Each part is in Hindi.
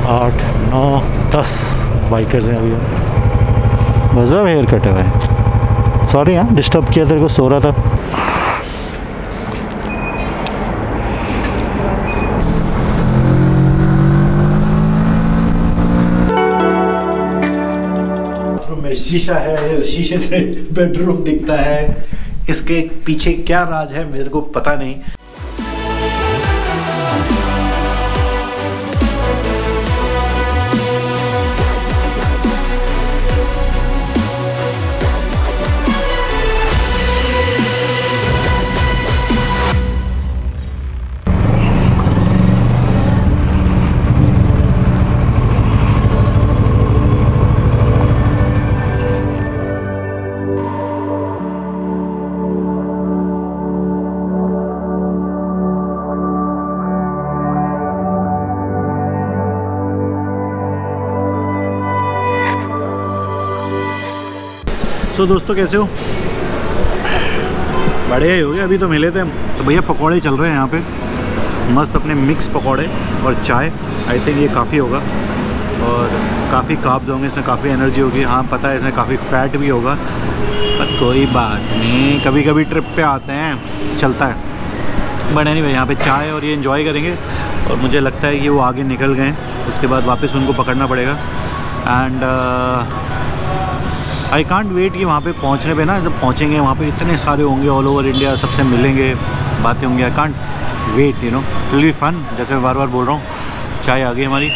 8, 9, 10 बाइकर्स हैं अभी। मज़ा हेयर कट है। सॉरी हाँ, डिस्टर्ब किया, तेरे को सो रहा था। शीशा है, शीशे से बेडरूम दिखता है। इसके पीछे क्या राज है मेरे को पता नहीं। तो दोस्तों कैसे हो? बढ़िया ही हो गया। अभी तो मिले थे तो भैया पकौड़े चल रहे हैं यहाँ पे, मस्त अपने मिक्स पकौड़े और चाय। आई थिंक ये काफ़ी होगा और काफ़ी कार्ब्स होंगे इसमें, काफ़ी एनर्जी होगी। हाँ पता है इसमें काफ़ी फैट भी होगा, पर कोई बात नहीं, कभी कभी ट्रिप पे आते हैं, चलता है। बट एनीवे यहाँ पे चाय और ये एंजॉय करेंगे। और मुझे लगता है कि वो आगे निकल गए, उसके बाद वापस उनको पकड़ना पड़ेगा। एंड आई कांट वेट कि वहाँ पे पहुँचने पे ना, जब पहुँचेंगे वहाँ पे इतने सारे होंगे ऑल ओवर इंडिया, सबसे मिलेंगे, बातें होंगी। I can't wait, you know, it will be fun. जैसे बार बार बोल रहा हूँ, चाय आ गई हमारी।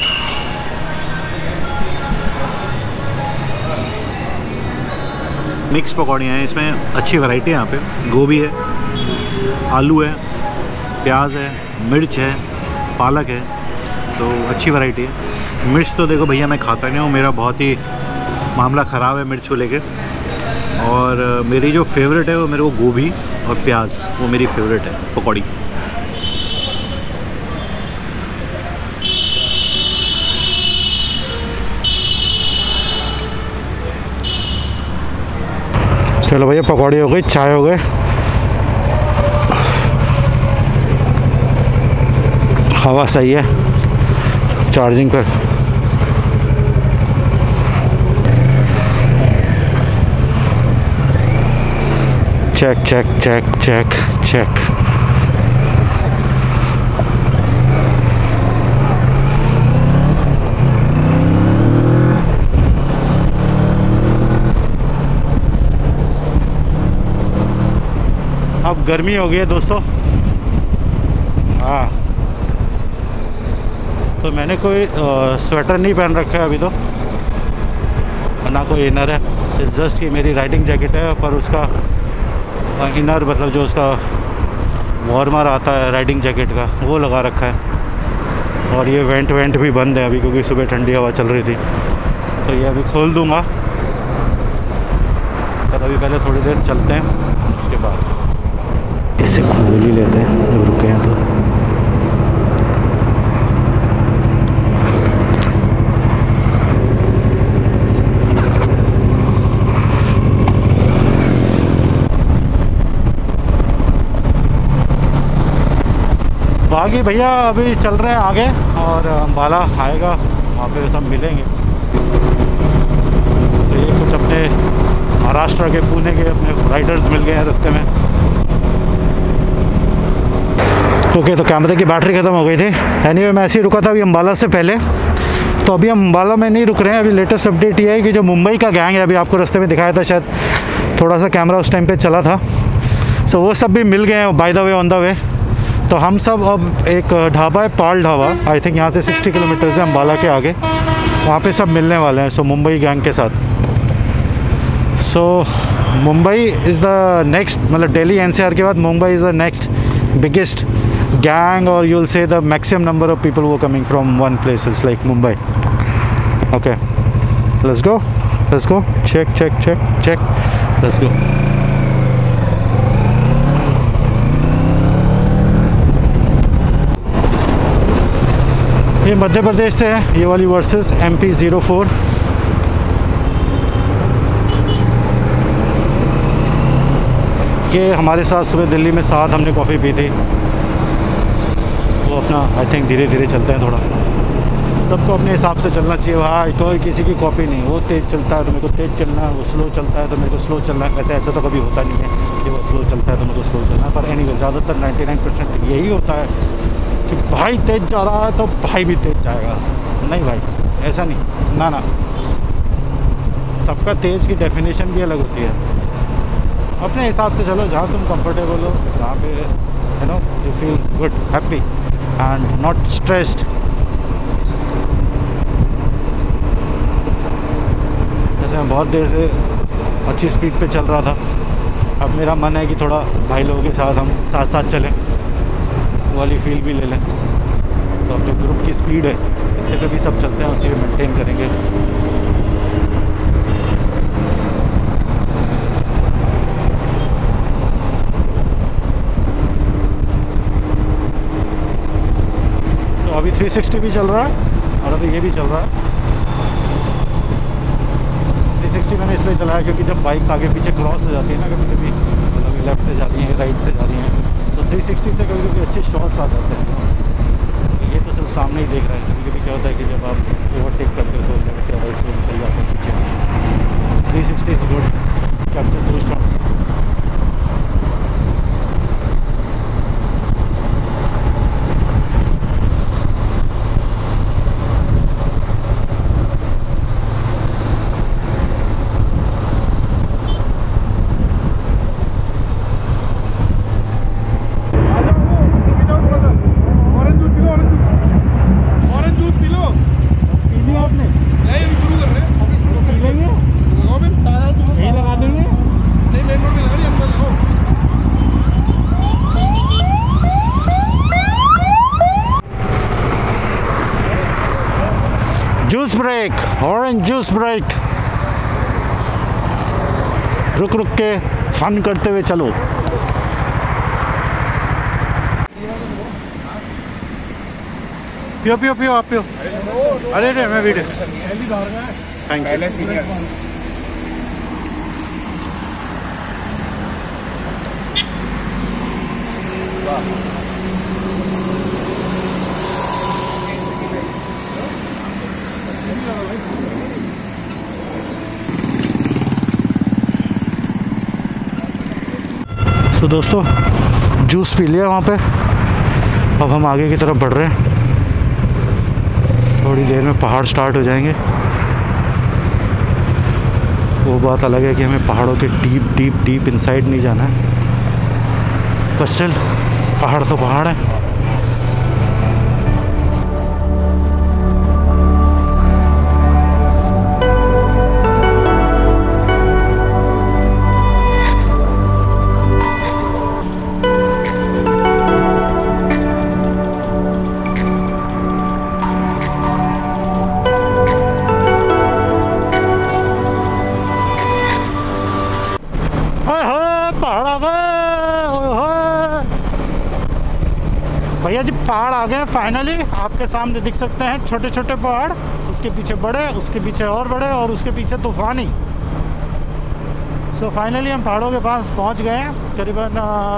मिक्स पकौड़ियाँ हैं, इसमें अच्छी वैरायटी है। यहाँ पे गोभी है, आलू है, प्याज है, मिर्च है, पालक है, तो अच्छी वैरायटी है। मिर्च तो देखो भैया मैं खाता नहीं हूँ, मेरा बहुत ही मामला ख़राब है मिर्च को लेके। और मेरी जो फेवरेट है वो मेरे को गोभी और प्याज, वो मेरी फेवरेट है पकौड़ी। चलो भैया, पकौड़ी हो गई, चाय हो गए, हवा सही है, चार्जिंग पर। Check check check check check. अब गर्मी हो गई है दोस्तों। हाँ, तो मैंने कोई स्वेटर नहीं पहन रखा है अभी तो, ना कोई इनर है। जस्ट ये मेरी राइडिंग जैकेट है, पर उसका इनर मतलब जो उसका वार्मर आता है राइडिंग जैकेट का, वो लगा रखा है। और ये वेंट भी बंद है अभी, क्योंकि सुबह ठंडी हवा चल रही थी। तो ये अभी खोल दूंगा, पर अभी पहले थोड़ी देर चलते हैं, उसके बाद इसे खोल ही लेते हैं जब रुके हैं तो। बाकी भैया अभी चल रहे हैं आगे, और अम्बाला आएगा, वहाँ पे सब मिलेंगे। तो ये कुछ अपने महाराष्ट्र के, पुणे के अपने राइडर्स मिल गए हैं रास्ते में। ओके, तो कैमरे की बैटरी ख़त्म हो गई थी। एनीवे मैं ऐसे ही रुका था अभी अम्बाला से पहले। तो अभी हम अम्बाला में नहीं रुक रहे हैं। अभी लेटेस्ट अपडेट ये है कि जो मुंबई का गैंग है, अभी आपको रास्ते में दिखाया था, शायद थोड़ा सा कैमरा उस टाइम पे चला था, तो वो सब भी मिल गए हैं by the way, on the way. तो हम सब अब एक ढाबा है, पाल ढाबा, आई थिंक यहाँ से 60 किलोमीटर्स है अम्बाला के आगे, वहाँ पे सब मिलने वाले हैं। सो मुंबई गैंग के साथ। So Mumbai is the next, मतलब दिल्ली एनसीआर के बाद Mumbai is the next biggest gang, or you'll say the maximum number of people who are coming from one place is like Mumbai. Okay, let's go, check, let's go. ये मध्य प्रदेश से है, ये वाली वर्सेस MP04। ये हमारे साथ सुबह दिल्ली में साथ हमने कॉफ़ी पी थी, वो अपना आई थिंक धीरे धीरे चलते हैं थोड़ा। सबको अपने हिसाब से चलना चाहिए भाई, कोई किसी की कॉपी नहीं। वो तेज़ चलता है तो मेरे को तेज़ चलना है, वो स्लो चलता है तो मेरे को स्लो चलना है। वैसे ऐसा तो कभी होता नहीं है कि वो स्लो चलता है तो मेरे को स्लो चलना है, पर एनीवे ज़्यादातर 99% यही होता है कि भाई तेज़ जा रहा है तो भाई भी तेज़ जाएगा। नहीं भाई, ऐसा नहीं, ना ना, सबका तेज़ की डेफिनेशन भी अलग होती है। अपने हिसाब से चलो, जहाँ तुम कंफर्टेबल हो, जहाँ पे you know you feel good, happy and not stressed. जैसे मैं बहुत देर से अच्छी स्पीड पे चल रहा था, अब मेरा मन है कि थोड़ा भाई लोगों के साथ हम साथ साथ चलें, वो वाली फील भी ले लें। तो अब जो ग्रुप की स्पीड है इतने पे भी सब चलते हैं, उसी में मेंटेन करेंगे। तो अभी 360 भी चल रहा है और अभी ये भी चल रहा है। 360 मैंने इसलिए चलाया क्योंकि जब बाइक्स आगे पीछे क्रॉस हो जाती है ना, कभी कभी कभी लेफ्ट से जाती हैं, राइट से जा रही हैं, तो 360 से कभी कभी अच्छे शॉट्स आ जाते हैं। ये तो सिर्फ सामने ही देख रहा है, कभी कभी क्या होता है कि जब आप ओवरटेक करते हो तो लेफ्ट से राइट से निकल जाते हैं पीछे। 360 इज गुड, कैप्चर दो shots. Juice break, orange juice break. रुक रुक के फन करते हुए चलो। पियो पियो पियो, आप पियो। अरे रे, मैं वीडियो। Thank you. तो दोस्तों जूस पी लिया वहाँ पे, अब हम आगे की तरफ बढ़ रहे हैं। थोड़ी देर में पहाड़ स्टार्ट हो जाएंगे। वो बात अलग है कि हमें पहाड़ों के डीप डीप डीप इनसाइड नहीं जाना है, पर स्टिल पहाड़ तो पहाड़ है। भैया जी पहाड़ आ गए फाइनली, आपके सामने दिख सकते हैं छोटे छोटे पहाड़, उसके पीछे बड़े, उसके पीछे और बड़े, और उसके पीछे तूफानी। सो फाइनली हम पहाड़ों के पास पहुंच गए हैं। करीबन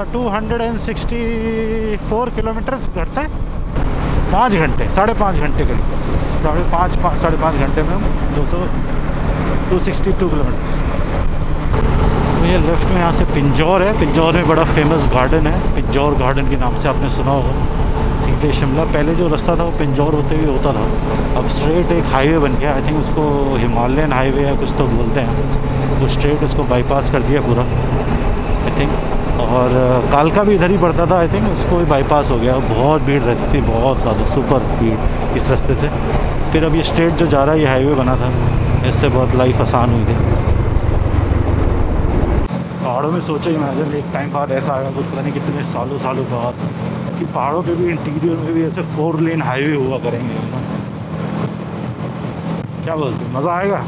264 किलोमीटर्स घर से, 5 घंटे, 5.5 घंटे करीब, 5.5 घंटे में हम 262 किलोमीटर। तो ये लेफ्ट में यहाँ से पिंजौर है। पिंजौर में बड़ा फेमस गार्डन है, पिंजौर गार्डन के नाम से आपने सुना होगा। सीधे शिमला, पहले जो रास्ता था वो पिंजौर होते हुए होता था, अब स्ट्रेट एक हाईवे बन गया। आई थिंक उसको हिमालयन हाईवे या कुछ तो बोलते हैं। वो स्ट्रेट उसको बाईपास कर दिया पूरा आई थिंक। और कालका भी इधर ही पड़ता था आई थिंक, उसको भी बाईपास हो गया। बहुत भीड़ रहती थी, बहुत ज़्यादा, सुपर भीड़ इस रास्ते से। फिर अब ये स्ट्रेट जो जा रहा है, ये हाईवे बना था, इससे बहुत लाइफ आसान हुई थी। पहाड़ों में सोचा ही इमेजिन एक टाइम बाद ऐसा आएगा, कुछ पता नहीं कितने सालों बाद, कि पहाड़ों पे भी इंटीरियर में भी ऐसे 4 लेन हाईवे हुआ करेंगे। क्या बोलते हैं, मज़ा आएगा।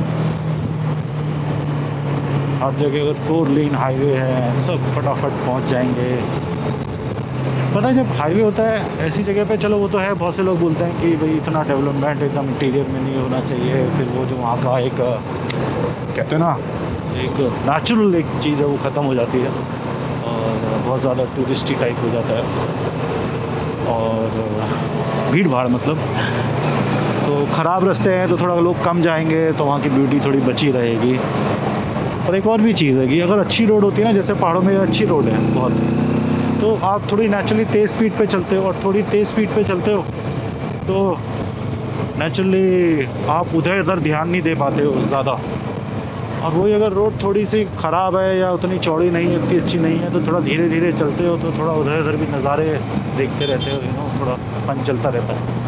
हर जगह अगर 4 लेन हाईवे है, सब फटाफट पहुंच जाएंगे। पता है जब हाईवे होता है ऐसी जगह पे, चलो वो तो है, बहुत से लोग बोलते हैं कि भाई इतना डेवलपमेंट एकदम इंटीरियर में नहीं होना चाहिए। फिर वो जो वहाँ का एक कहते हैं ना, एक नेचुरल एक चीज़ है, वो ख़त्म हो जाती है और बहुत ज़्यादा टूरिस्टी टाइप हो जाता है और भीड़ भाड़ मतलब। ख़राब रास्ते हैं तो थोड़ा लोग कम जाएंगे, तो वहाँ की ब्यूटी थोड़ी बची रहेगी। और एक और भी चीज़ है कि अगर अच्छी रोड होती है ना, जैसे पहाड़ों में अच्छी रोड है बहुत, तो आप थोड़ी नेचुरली तेज़ स्पीड पे चलते हो, और थोड़ी तेज़ स्पीड पे चलते हो तो नेचुरली आप उधर इधर ध्यान नहीं दे पाते हो ज़्यादा। और वही अगर रोड थोड़ी सी ख़राब है या उतनी चौड़ी नहीं है, उतनी अच्छी नहीं है, तो थोड़ा धीरे धीरे चलते हो तो थोड़ा उधर इधर भी नज़ारे देखते रहते हो, थोड़ा फन चलता रहता है।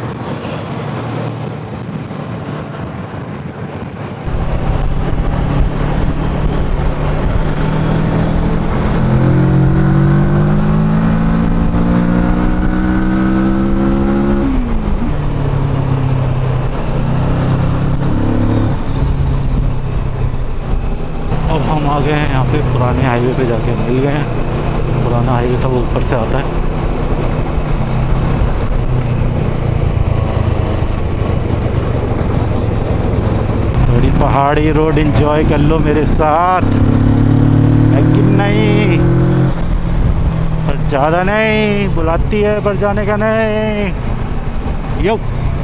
अब हम आ गए हैं यहाँ पे पुराने हाईवे पे, जाके मिल गए हैं। पुराना हाईवे था वो ऊपर से आता है। थोड़ी पहाड़ी रोड एंजॉय कर लो मेरे साथ, है कि नहीं? पर ज़्यादा नहीं, बुलाती है पर जाने का नहीं। यो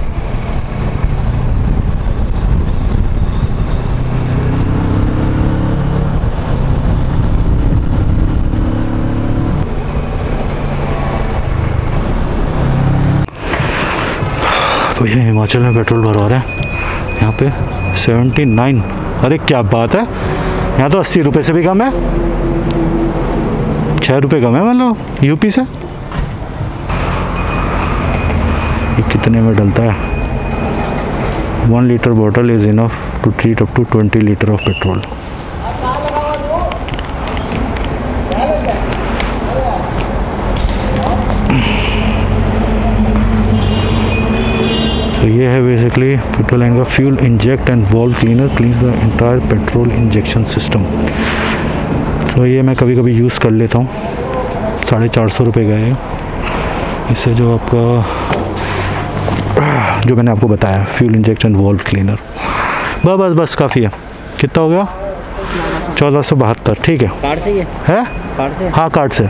तो ये हिमाचल में पेट्रोल भरवा रहे हैं यहाँ पे 79। अरे क्या बात है, यहाँ तो 80 रुपये से भी कम है, 6 रुपये कम है मतलब यूपी से। ये कितने में डलता है? 1 litre bottle is enough to treat up to 20 litre of petrol. तो ये है बेसिकली पेट्रोल लाइन का fuel inject and valve cleaner cleans the entire petrol injection system. तो ये मैं कभी कभी यूज़ कर लेता हूँ, 450 रुपये का है। इससे जो आपका जो मैंने आपको बताया fuel inject and valve cleaner, बस काफ़ी है। कितना हो गया? 1472। ठीक है। कार्ड से है? कार्ड से? हाँ कार्ड से।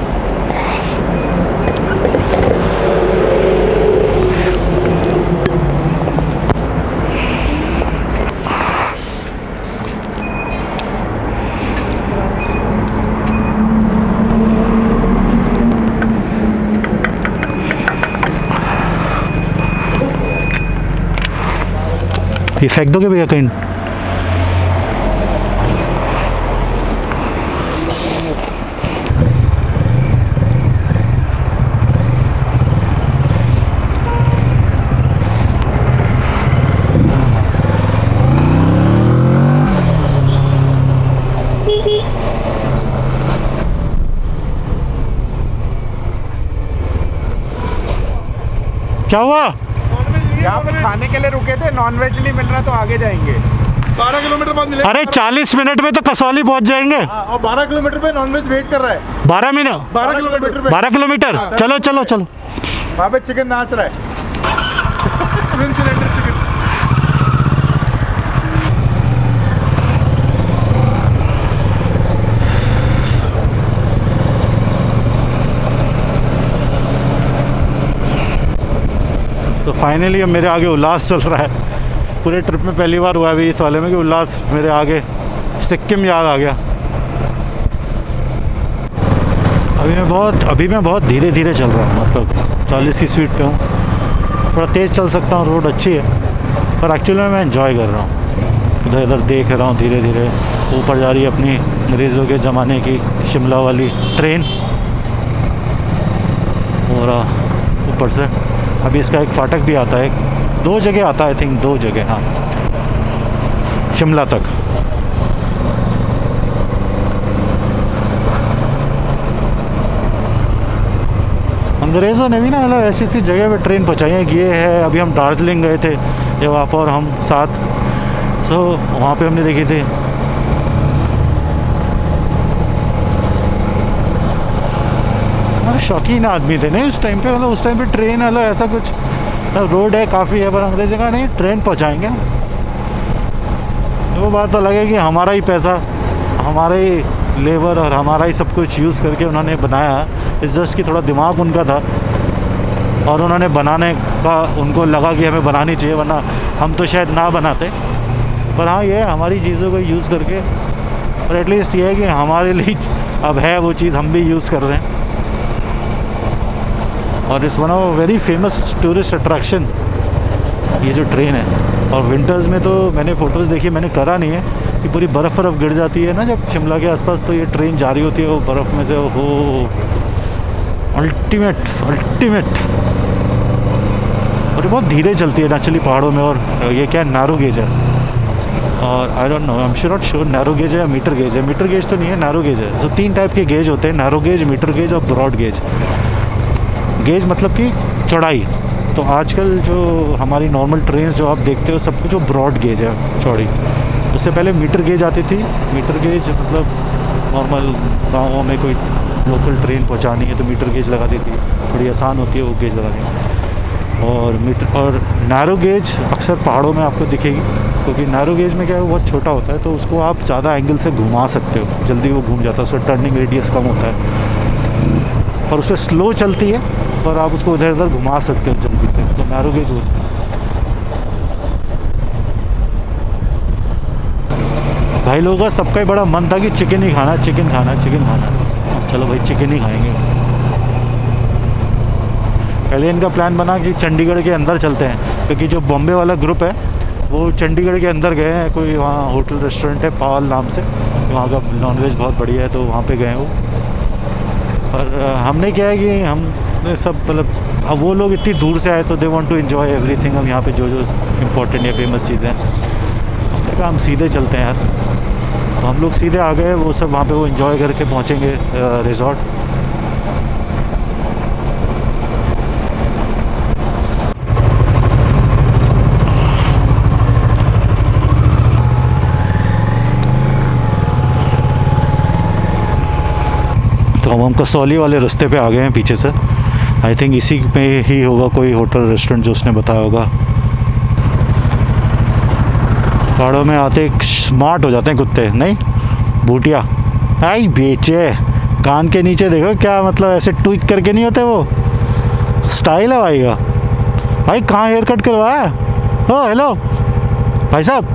ये फेंक दोगे भैया कहीं? क्या हुआ? यहाँ पे खाने के लिए रुके थे, नॉनवेज नहीं मिल रहा तो आगे जाएंगे। 12 किलोमीटर बाद मिलेगा। अरे 40 मिनट में तो कसौली पहुंच जाएंगे। और 12 किलोमीटर पे नॉनवेज वेट कर रहा है। 12 मिनट 12 किलोमीटर पे 12 किलोमीटर। चलो चलो चलो। वहाँ पे चिकन नाच रहा है। Win cylinder chicken. तो फाइनली अब मेरे आगे उल्लास चल रहा है। पूरे ट्रिप में पहली बार हुआ अभी इस वाले में कि उल्लास मेरे आगे, सिक्किम याद आ गया। अभी मैं बहुत धीरे धीरे चल रहा हूँ, मतलब 40 की स्पीड पे हूँ। थोड़ा तेज़ चल सकता हूँ, रोड अच्छी है, पर एक्चुअली में मैं एंजॉय कर रहा हूँ। इधर इधर देख रहा हूँ धीरे धीरे। ऊपर जा रही है अपनी अंग्रेज़ों के ज़माने की शिमला वाली ट्रेन, और ऊपर से अभी इसका एक फाटक भी आता है, 2 जगह आता है, आई थिंक 2 जगह, हाँ, शिमला तक। अंग्रेज़ों ने भी ना मतलब ऐसी ऐसी जगह पे ट्रेन पहुँचाई है। ये है, अभी हम दार्जिलिंग गए थे जब आप और हम साथ, सो वहाँ पे हमने देखी थी। शौकीन आदमी थे नहीं उस टाइम पे, मतलब उस टाइम पे ट्रेन मतलब ऐसा कुछ रोड है काफ़ी है, पर अंग्रेज़ों का नहीं, ट्रेन पहुंचाएंगे। वो बात अलग है कि हमारा ही पैसा, हमारा ही लेबर और हमारा ही सब कुछ यूज़ करके उन्होंने बनाया। इस जस्ट कि थोड़ा दिमाग उनका था, और उन्होंने बनाने का उनको लगा कि हमें बनानी चाहिए, वरना हम तो शायद ना बनाते। पर हाँ, ये हमारी चीज़ों को यूज़ करके, और एटलीस्ट ये है कि हमारे लिए अब है वो चीज़, हम भी यूज़ कर रहे हैं। और इस one of very famous tourist attraction ये जो ट्रेन है। और विंटर्स में तो मैंने फ़ोटोज़ देखी, मैंने करा नहीं है, कि पूरी बर्फ़ गिर जाती है ना जब शिमला के आसपास, तो ये ट्रेन जा रही होती है वो बर्फ़ में से, हो अल्टीमेट। और ये बहुत धीरे चलती है नेचुरली पहाड़ों में। और ये क्या नैरो गेज है, और I don't know, I am not sure narrow gauge है या मीटर गेज है। मीटर गेज तो नहीं है, नैरो गेज है। तो 3 टाइप के गेज होते हैं, नैरो गेज, मीटर गेज और ब्रॉड गेज। गेज मतलब कि चौड़ाई। तो आजकल जो हमारी नॉर्मल ट्रेन्स जो आप देखते हो सब कुछ जो ब्रॉड गेज है, चौड़ी। उससे पहले मीटर गेज आती थी। मीटर गेज मतलब नॉर्मल गाँवों में कोई लोकल ट्रेन पहुंचानी है तो मीटर गेज लगा देती है, बड़ी आसान होती है वो गेज लगानी। और नैरो गेज अक्सर पहाड़ों में आपको दिखेगी, क्योंकि नैरो गेज में क्या है, वो बहुत छोटा होता है, तो उसको आप ज़्यादा एंगल से घुमा सकते हो, जल्दी वो घूम जाता है, उसका टर्निंग रेडियस कम होता है। और उस पर स्लो चलती है, पर आप उसको इधर उधर घुमा सकते हो जल्दी से, तो नैरो गेज होती है। भाई लोगों का सबका ही बड़ा मन था कि चिकन ही खाना, चिकन खाना। चलो भाई चिकन ही खाएंगे। पहले इनका प्लान बना कि चंडीगढ़ के अंदर चलते हैं, क्योंकि जो बॉम्बे वाला ग्रुप है वो चंडीगढ़ के अंदर गए हैं, कोई वहाँ होटल रेस्टोरेंट है पाल नाम से, वहाँ का नॉनवेज बहुत बढ़िया है, तो वहाँ पे गए वो। और हमने क्या है कि हमने सब मतलब, अब वो लोग इतनी दूर से आए तो they want to enjoy everything. अब यहाँ पे जो जो इम्पोर्टेंट या फेमस चीज़ें हैं, हमने कहा हम सीधे चलते हैं यार। तो हम लोग सीधे आ गए, वो सब वहाँ पे वो एंजॉय करके पहुँचेंगे रिज़ॉर्ट। तो हम कसौली वाले रास्ते पे आ गए हैं पीछे से। आई थिंक इसी में ही होगा कोई होटल रेस्टोरेंट जो उसने बताया होगा। पहाड़ों में आते स्मार्ट हो जाते हैं कुत्ते, नहीं बूटिया आई बेचे कान के नीचे देखो क्या, मतलब ऐसे ट्विक करके नहीं होते, वो स्टाइल है भाई का। भाई कहाँ हेयर कट करवाया? ओ हेलो भाई साहब,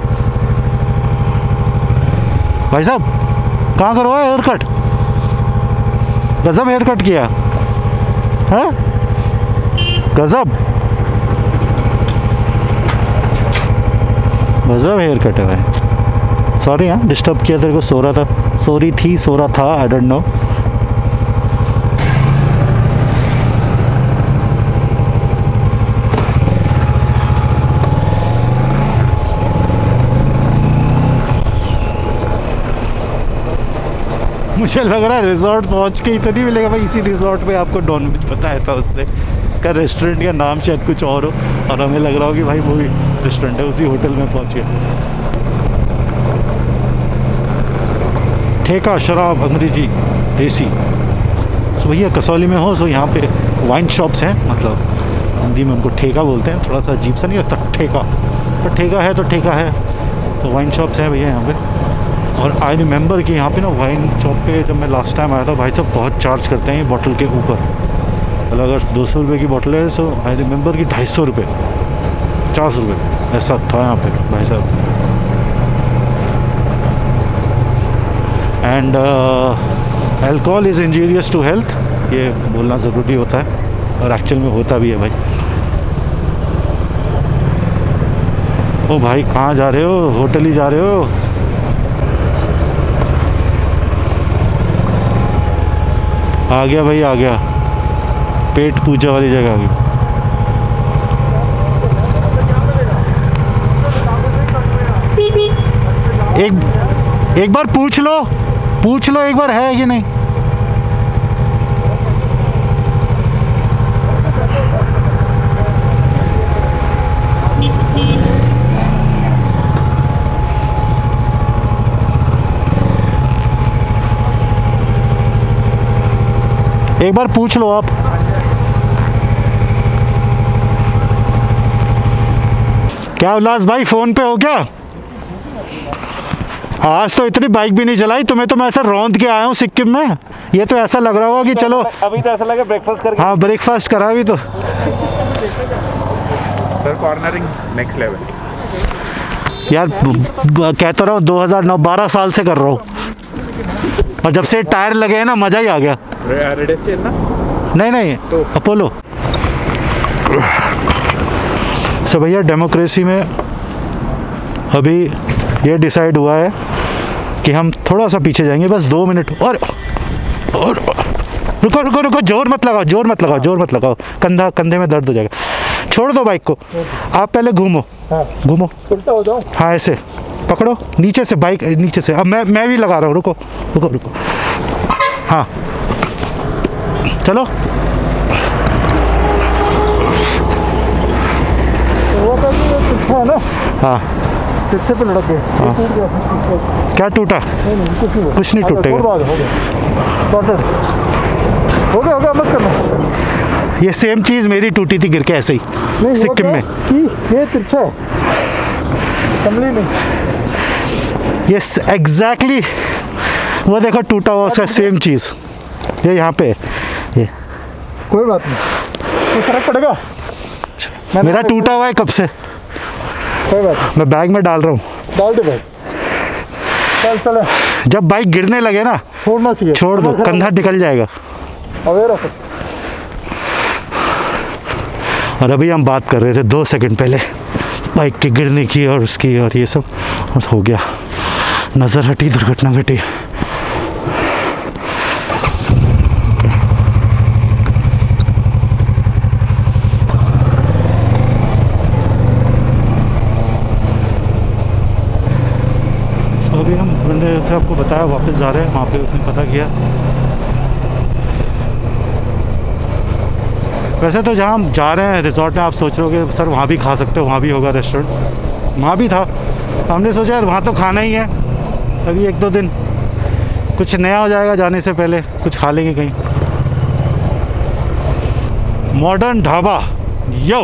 कहाँ करवाया हेयर कट? गजब हेयर कट किया है, गजब हेयर कट है भाई। सॉरी हाँ डिस्टर्ब किया तेरे को, सो रहा था, सो रहा था, आई डोंट नो। मुझे लग रहा है रिजॉर्ट पहुंच के ही तो नहीं मिलेगा भाई, इसी रिजॉर्ट पे आपको नॉनवेज बताया था उसने। इसका रेस्टोरेंट का नाम शायद कुछ और हो, और हमें लग रहा हो कि भाई वो ही रेस्टोरेंट है, उसी होटल में पहुंच गए। ठेका शराब अंग्रेजी देसी। सो भैया कसौली में हो, सो यहाँ पे वाइन शॉप्स हैं, मतलब हिंदी में उनको ठेका बोलते हैं, थोड़ा सा अजीब सा नहीं लगता ठेका, पर ठेका है तो ठेका है। तो वाइन शॉप्स हैं भैया यहाँ पे। और आई रिमेंबर कि यहाँ पे ना वाइन शॉप पे जब मैं लास्ट टाइम आया था, भाई साहब बहुत चार्ज करते हैं ये बॉटल के ऊपर। मतलब अगर 200 रुपये की बॉटल है, सो आई रिमेंबर कि 250 रुपये 50 रुपये ऐसा था यहाँ पे भाई साहब। And alcohol is injurious to health, ये बोलना ज़रूरी होता है, और एक्चुअल में होता भी है भाई। ओ भाई कहाँ जा रहे हो? होटल ही जा रहे हो? आ गया भाई, आ गया, पेट पूजा वाली जगह आ गई। एक बार पूछ लो एक बार है कि नहीं। एक बार पूछ लो आप। क्या उल्लास भाई, फ़ोन पे हो क्या? आज तो इतनी बाइक भी नहीं चलाई, तुम्हें तो मैं ऐसा रौंद के आया हूँ सिक्किम में। ये तो ऐसा लग रहा होगा कि चलो अभी तो ऐसा लगा ब्रेकफास्ट करके। हाँ ब्रेकफास्ट करा अभी तो। सर कॉर्नरिंग नेक्स्ट लेवल यार कहता रहा हूँ 2009 12 साल से कर रहा हूँ, और जब से टायर लगे हैं ना मज़ा ही आ गया। रेड स्टेल ना? नहीं तो अपोलो। सो भैया डेमोक्रेसी में अभी ये डिसाइड हुआ है कि हम थोड़ा सा पीछे जाएंगे, बस 2 मिनट और रुको, जोर मत लगाओ, कंधे में दर्द हो जाएगा। छोड़ दो बाइक को, आप पहले घूमो। घूमो, उल्टा हो जाओ। हाँ ऐसे पकड़ो नीचे से, बाइक नीचे से। अब मैं भी लगा रहा हूँ, रुको। हाँ चलो। है ना, हाँ पीछे पे लड़क गए। हाँ। टूट गया। क्या टूटा? नहीं, कुछ नहीं टूटेगा। हो गया मत करना। ये सेम चीज़ मेरी टूटी थी गिर के ऐसे ही नहीं, सिक्किम में। ये तिरछा है, संभली नहीं। यस एग्जैक्टली, वो देखो टूटा हुआ सा सेम चीज़ ये यहाँ पे है। ये कोई बात नहीं, तो फर्क पड़ेगा। मेरा टूटा हुआ है कब से। कोई बात नहीं, मैं बैग में डाल रहा हूँ। डाल दे भाई। चल जब बाइक गिरने लगे ना छोड़ना चाहिए, छोड़ दो, कंधा निकल जाएगा। अवेयर हो। और अभी हम बात कर रहे थे 2 सेकंड पहले बाइक के गिरने की और उसकी, और ये सब और हो गया, नज़र हटी, दुर्घटना घटी। अभी हम मैंने आपको बताया वापस जा रहे हैं, वहाँ पे उसने पता किया। वैसे तो जहाँ हम जा रहे हैं रिजॉर्ट में, आप सोच रहे हो कि सर वहाँ भी खा सकते हो, वहाँ भी होगा रेस्टोरेंट, वहाँ भी था। हमने सोचा यार वहाँ तो खाना ही है, अभी 1-2 दिन कुछ नया हो जाएगा, जाने से पहले कुछ खा लेंगे कहीं। मॉडर्न ढाबा यो।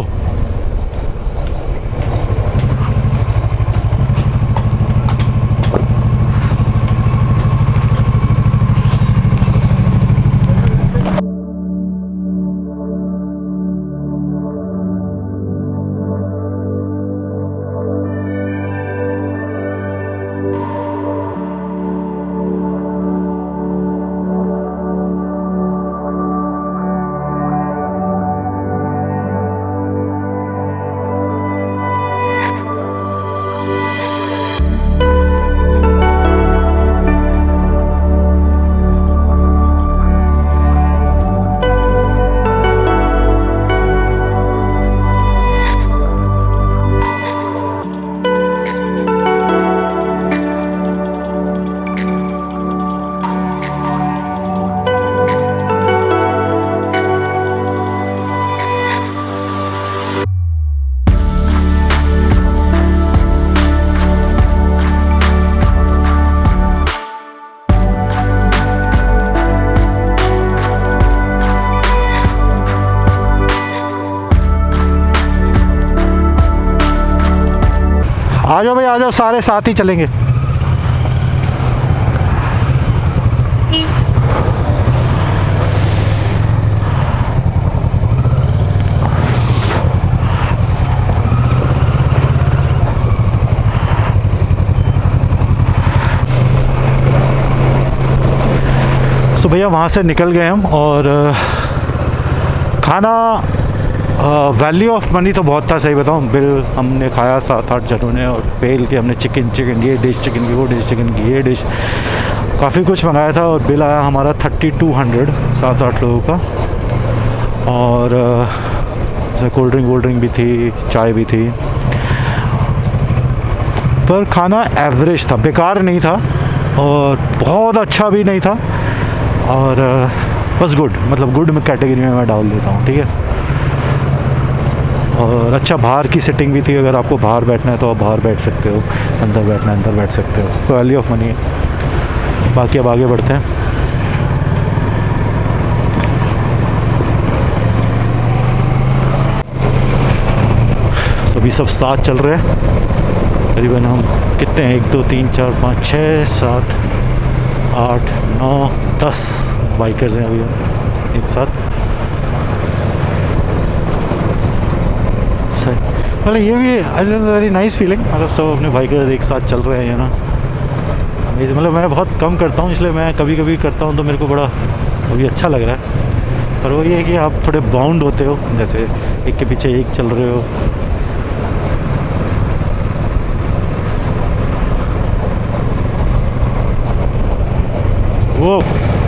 आ जाओ भाई, आ जाओ, सारे साथ ही चलेंगे। तो भैया वहाँ से निकल गए हम, और खाना वैल्यू ऑफ मनी तो बहुत था, सही बताऊँ। बिल हमने खाया 7-8 जनों ने, और पेल के हमने चिकन ये डिश, चिकन की वो डिश, चिकन की ये डिश, काफ़ी कुछ मंगाया था, और बिल आया हमारा 3200 7-8 लोगों का। और कोल्ड ड्रिंक भी थी, चाय भी थी, पर खाना एवरेज था, बेकार नहीं था और बहुत अच्छा भी नहीं था, और बस गुड, मतलब गुड में कैटेगरी में मैं डाल देता हूँ, ठीक है। और अच्छा बाहर की सिटिंग भी थी, अगर आपको बाहर बैठना है तो आप बाहर बैठ सकते हो, अंदर बैठना है अंदर बैठ सकते हो, तो वैल्यू ऑफ मनी है। बाकी अब आगे बढ़ते हैं। सभी सब साथ चल रहे हैं। करीबन हम कितने हैं, 1 2 3 4 5 6 7 8 9 10 बाइकर्स हैं अभी हम एक साथ। मतलब ये भी वेरी नाइस फीलिंग, मतलब सब अपने बाइकर्स एक साथ चल रहे हैं ना। मतलब मैं बहुत कम करता हूँ, इसलिए मैं कभी कभी करता हूँ तो मेरे को बड़ा अभी अच्छा लग रहा है। पर वो ये है कि आप थोड़े बाउंड होते हो, जैसे एक के पीछे एक चल रहे हो। वो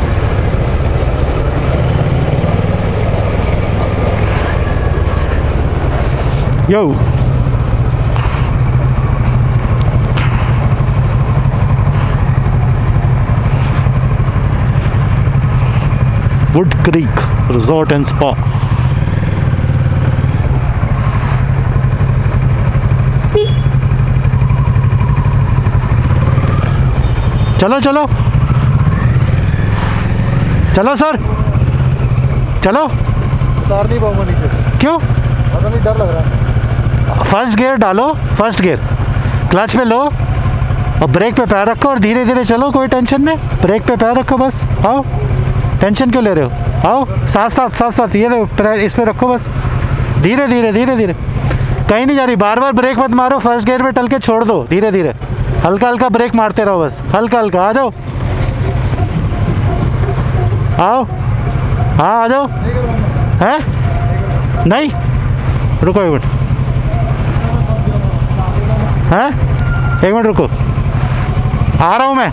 yo Wood Creek resort and spa. चलो चलो चलो सर, चलो। उतार नहीं पाऊंगा नीचे। क्यों? पता नहीं, डर लग रहा है। फर्स्ट गियर डालो, फर्स्ट गियर, क्लच पे लो और ब्रेक पे पैर रखो और धीरे धीरे चलो, कोई टेंशन नहीं। ब्रेक पे पैर रखो बस, आओ। टेंशन क्यों ले रहे हो? आओ साथ साथ साथ साथ, ये दो इस पे रखो बस, धीरे धीरे धीरे धीरे, कहीं नहीं जा रही। बार बार ब्रेक मत मारो, फर्स्ट गियर पे टल के छोड़ दो, धीरे धीरे हल्का हल्का ब्रेक मारते रहो बस, हल्का हल्का। आ जाओ, आओ, हाँ आ जाओ। हैं? नहीं, रुको एक मिनट, हैं? एक मिनट रुको, आ रहा हूँ मैं।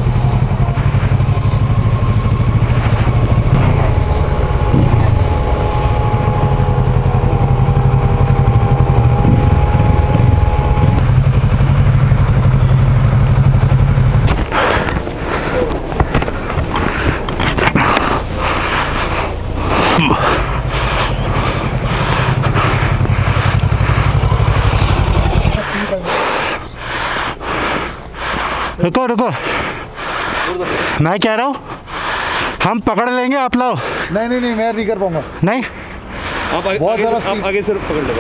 रुको रुको, मैं कह रहा हूँ हम पकड़ लेंगे, आप लाओ। नहीं नहीं नहीं, मैं नहीं कर पाऊंगा। नहीं, आप आगे से पकड़ लो।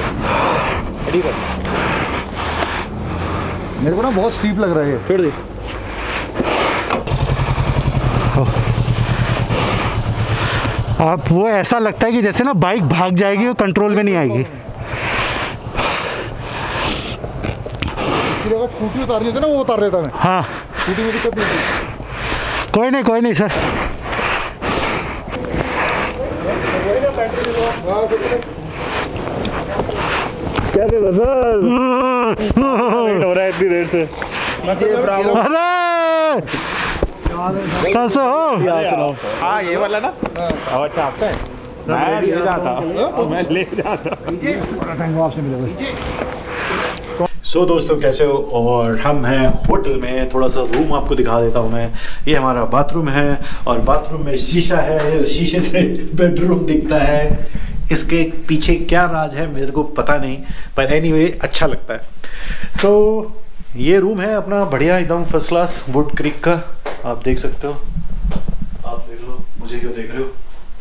मेरे को ना बहुत स्टीप लग रहा है। छोड़ दे। आप वो ऐसा लगता है कि जैसे ना बाइक भाग जाएगी और कंट्रोल में नहीं आएगी। स्कूटी उतारनी थी ना, वो उतार लेता मैं। हाँ, स्कूटी में दिक्कत नहीं थी। कोई नहीं सर। कैसे हो सर? हो रहा है इतनी देर से। अरे कैसे हो? हाँ ये वाला ना। अच्छा आपका है? मैं ले जाता, मैं ले जाता। आपसे मिलेगा। सो दोस्तों कैसे हो? और हम हैं होटल में, थोड़ा सा रूम आपको दिखा देता हूँ मैं। ये हमारा बाथरूम है और बाथरूम में शीशा है, शीशे से बेडरूम दिखता है। इसके पीछे क्या राज है मेरे को पता नहीं, पर एनीवे अच्छा लगता है। सो ये रूम है अपना, बढ़िया एकदम फर्स्ट क्लास, वुड क्रीक का। आप देख सकते हो, आप देख लो, मुझे क्यों देख रहे हो?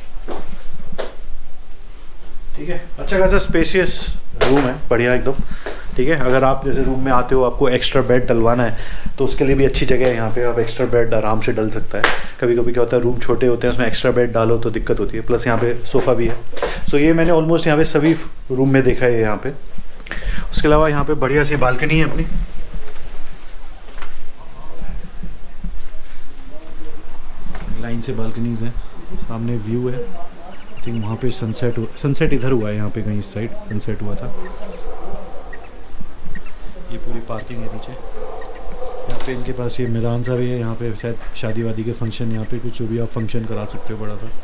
ठीक है, अच्छा खासा स्पेशियस रूम है, बढ़िया एकदम। ठीक है, अगर आप जैसे रूम में आते हो, आपको एक्स्ट्रा बेड डलवाना है तो उसके लिए भी अच्छी जगह है यहाँ पे। आप एक्स्ट्रा बेड आराम से डल सकता है। कभी कभी क्या होता है, रूम छोटे होते हैं, उसमें एक्स्ट्रा बेड डालो तो दिक्कत होती है। प्लस यहाँ पे सोफ़ा भी है। सो ये मैंने ऑलमोस्ट यहाँ पे सभी रूम में देखा है यहाँ पे। उसके अलावा यहाँ पे बढ़िया सी बालकनी है अपनी। लाइन से बालकनीज हैं, सामने व्यू है। आई थिंक वहाँ पे सनसेट इधर हुआ है, यहाँ पे कहीं इस साइड सनसेट हुआ था। ये पूरी पार्किंग है नीचे। यहाँ पे इनके पास ये मैदान सा भी है, यहाँ पे शायद शादी वादी के फंक्शन, यहाँ पे कुछ जो भी आप फंक्शन करा सकते हो बड़ा सा।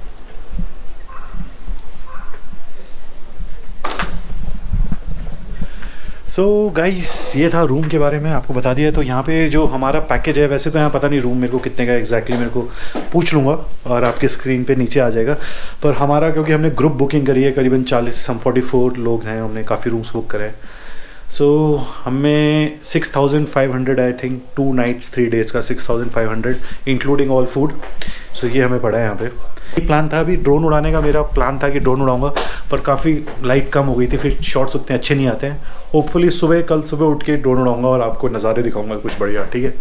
सो गाइस, ये था रूम के बारे में, आपको बता दिया। तो यहाँ पे जो हमारा पैकेज है, वैसे तो यहाँ पता नहीं रूम मेरे को कितने का एग्जैक्टली, मेरे को पूछ लूँगा और आपके स्क्रीन पे नीचे आ जाएगा। पर हमारा, क्योंकि हमने ग्रुप बुकिंग करी है, करीबन 44 लोग हैं, हमने काफ़ी रूम्स बुक करे हैं। सो हमें 6500 आई थिंक, 2 नाइट्स 3 डेज़ का 6500 इंक्लूडिंग ऑल फूड। सो ये हमें पड़ा है यहाँ पे। प्लान था अभी ड्रोन उड़ाने का, मेरा प्लान था कि ड्रोन उड़ाऊंगा, पर काफ़ी लाइट कम हो गई थी, फिर शॉट्स उतने अच्छे नहीं आते हैं। होपफुली कल सुबह उठ के ड्रोन उड़ाऊंगा और आपको नज़ारे दिखाऊंगा कुछ बढ़िया, ठीक है।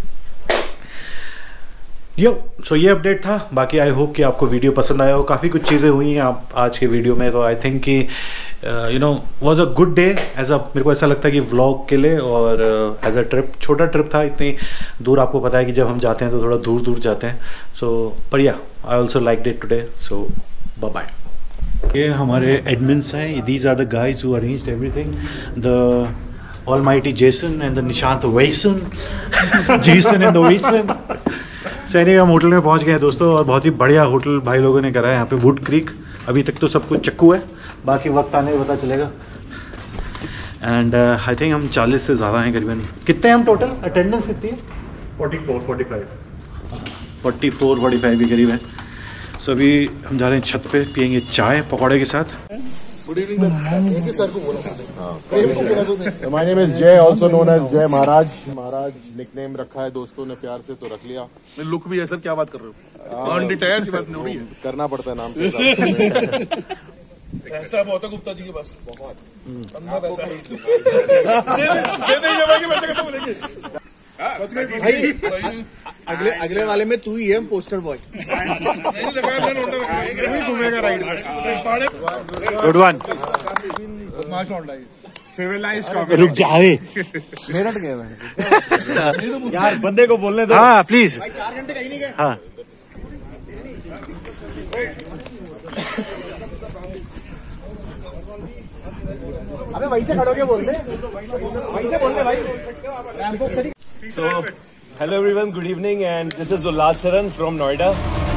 सो ये अपडेट था। बाकी आई होप कि आपको वीडियो पसंद आया हो। काफ़ी कुछ चीज़ें हुई हैं आप आज के वीडियो में, तो आई थिंक कि was a good day as a, मेरे को ऐसा लगता है कि व्लॉग के लिए और एज अ ट्रिप, छोटा ट्रिप था, इतनी दूर आपको पता है कि जब हम जाते हैं तो थोड़ा दूर दूर जाते हैं। सो पर या I also like it today. So bye bye. ये हमारे एडमिन्स हैं, these are the guys who arranged everything, the almighty Jason and the Nishant वैसन जेसन एंड द वैसन। सो एनीवे हम होटल में पहुंच गए हैं दोस्तों, और बहुत ही बढ़िया होटल भाई लोगों ने करा है यहाँ पे, वुड क्रीक। अभी तक तो सब कुछ चक्कू है, बाकी वक्त आने में पता चलेगा। एंड आई थिंक हम 40 से ज़्यादा हैं करीबन। कितने हैं हम टोटल? अटेंडेंस कितनी है? 44-45 के करीब है। सो अभी हम जा रहे हैं छत पे, पियेंगे चाय पकौड़े के साथ। गुड इवनिंग सर को बोला। My name is Jay, also known as Jay Maharaj. Maharaj nickname रखा है दोस्तों ने प्यार से, तो रख लिया। लुक भी है सर, क्या बात कर रहे हो? डिटेल सी बात नहीं हो रही है, करना पड़ता है नाम के साथ। ऐसा बहुत है गुप्ता जी के पास, बहुत अगले वाले में तू ही है पोस्टर बॉय। घूमेगा राइड। Good one. रुक जाए मेरठ गए यार, बंदे को बोलने दो। हाँ प्लीज। 4 घंटे कहीं नहीं गए। हाँ अबे वहीं से खड़ोगे बोलते, वहीं से बोलने भाई। So, hello everyone, good evening, and this is Ullas Saran from Noida.